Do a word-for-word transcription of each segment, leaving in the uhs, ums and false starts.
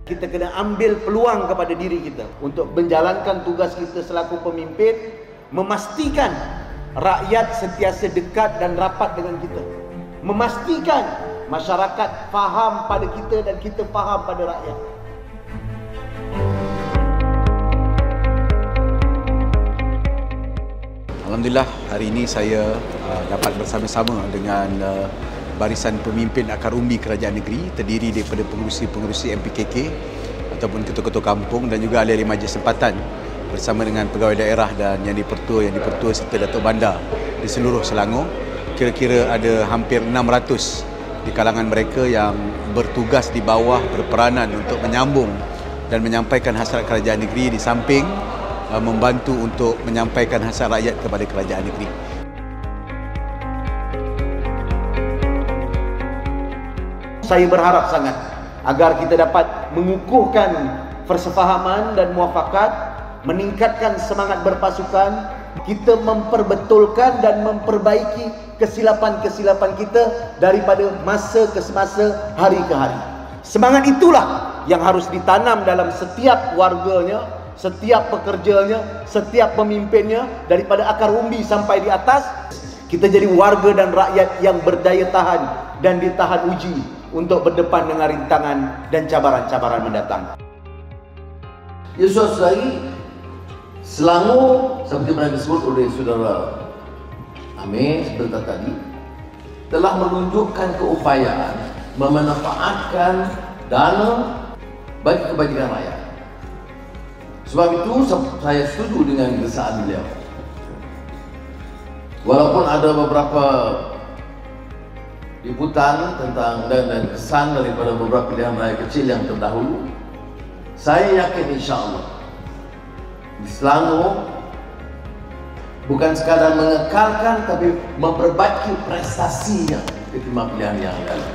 Kita kena ambil peluang kepada diri kita untuk menjalankan tugas kita selaku pemimpin, memastikan rakyat sentiasa dekat dan rapat dengan kita, memastikan masyarakat faham pada kita dan kita faham pada rakyat. Alhamdulillah, hari ini saya uh, dapat bersama-sama dengan uh, barisan pemimpin akar umbi kerajaan negeri, terdiri daripada pengerusi-pengerusi M P K K ataupun ketua-ketua kampung dan juga ahli-ahli majlis tempatan bersama dengan pegawai daerah dan yang dipertua, yang dipertua serta Datuk Bandar di seluruh Selangor. Kira-kira ada hampir enam ratus di kalangan mereka yang bertugas di bawah, berperanan untuk menyambung dan menyampaikan hasrat kerajaan negeri di samping uh, membantu untuk menyampaikan hasrat rakyat kepada kerajaan negeri. Saya berharap sangat agar kita dapat mengukuhkan persefahaman dan muafakat, meningkatkan semangat berpasukan, kita memperbetulkan dan memperbaiki kesilapan-kesilapan kita daripada masa ke masa, hari ke hari. Semangat itulah yang harus ditanam dalam setiap warganya, setiap pekerjanya, setiap pemimpinnya, daripada akar umbi sampai di atas. Kita jadi warga dan rakyat yang berdaya tahan dan ditahan uji untuk berdepan dengan rintangan dan cabaran-cabaran mendatang. Ya, saudara-saudari, Selangor seperti mana disebut oleh saudara Amir sebentar tadi telah menunjukkan keupayaan memanfaatkan dana bagi kebajikan rakyat. Sebab itu saya setuju dengan desaan beliau. Walaupun ada beberapa liputan tentang dan, dan kesan daripada beberapa pilihan raya kecil yang terdahulu, saya yakin insya-Allah di Selangor bukan sekadar mengekalkan tapi memperbaiki prestasinya ketimbang pilihan yang lalu.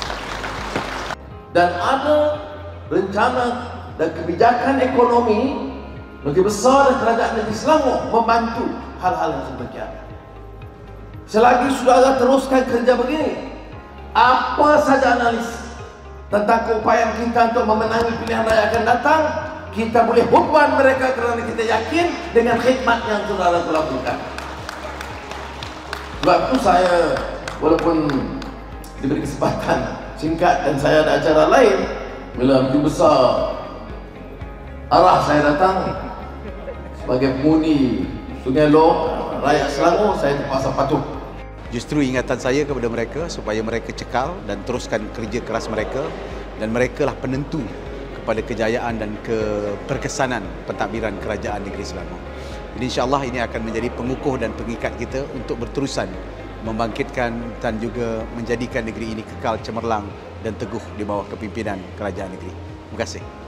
Dan ada rencana dan kebijakan ekonomi Menteri Besar dan Kerajaan Negeri Selangor membantu hal-hal yang sedemikian. Selagi saudara teruskan kerja begini, apa saja analis tentang keupayaan kita untuk memenangi pilihan raya akan datang, kita boleh huban mereka kerana kita yakin dengan khidmat yang saudara telah lakukan. Sebab itu saya, walaupun diberi kesempatan singkat dan saya ada acara lain, bila Menteri Besar arah saya datang sebagai pengundi Sungai Loh, rakyat Selangor, saya terpaksa patuh. Justru ingatan saya kepada mereka supaya mereka cekal dan teruskan kerja keras mereka, dan mereka lah penentu kepada kejayaan dan keberkesanan pentadbiran kerajaan negeri Selangor. Jadi insya-Allah ini akan menjadi pengukuh dan pengikat kita untuk berterusan membangkitkan dan juga menjadikan negeri ini kekal cemerlang dan teguh di bawah kepimpinan kerajaan negeri. Terima kasih.